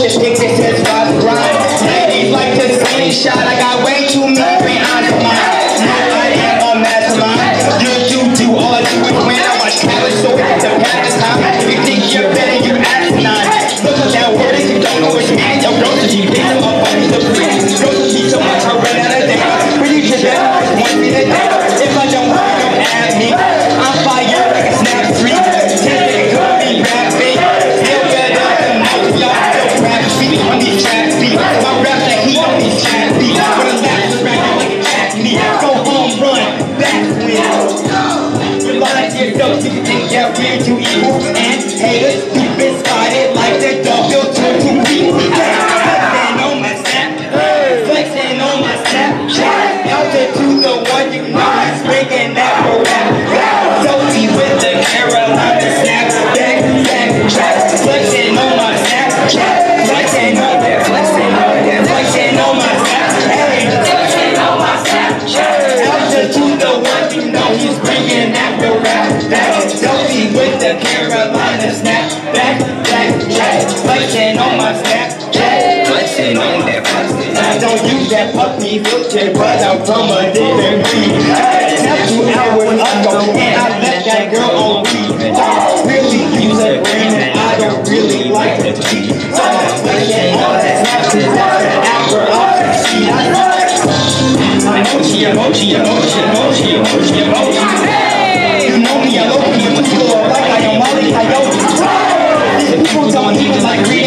shit pics that says God's grind. Ladies like to screenshot. I got way too many green eyes of mine. No, I am a mastermind. You do all I do is win. I watch college so it's a pastime. If you think you're better, you're asinine. Look up that word if you don't know what you mean. Yo, grocery, pick them up on the free. Grocery so much I run out of data. Pretty sure that won't be the data. If I don't add me. I'm fire like a snap free. Take could be rapping. Still better than most of y'all. Still rap beat on these trap beats. My rap like he on these trap beats. When I'm back to rapping like a track me. Go home run, back win. You're lying to yourself so you think that we're too evil. And haters, you've been spotted like the double too weak. Flexing on my snap. Flexing on my Snapchat. Out there to the one you know is bringing that for rap. Sophie with the Carolina snap. Back, track. Flexing on my Snapchat. Flexing on that. Flexing on that. Flexing on my Snapchat. Flexing on my Snapchat. Out there to the one you know he's bringing that for rap. Sophie with the Carolina snap. Back, track. Flexing on my Snapchat. Flexing on that. I don't use that puppy filter, but I'm from a different breed. I had 2 hours ago, and I left that girl on weed. I really use a brain, and I don't really like to cheat. So I'm flexing on that Snapchat. After all the seed, emoji. You know me, I love you, you feel like I am Molly Coyote. People tell me he was like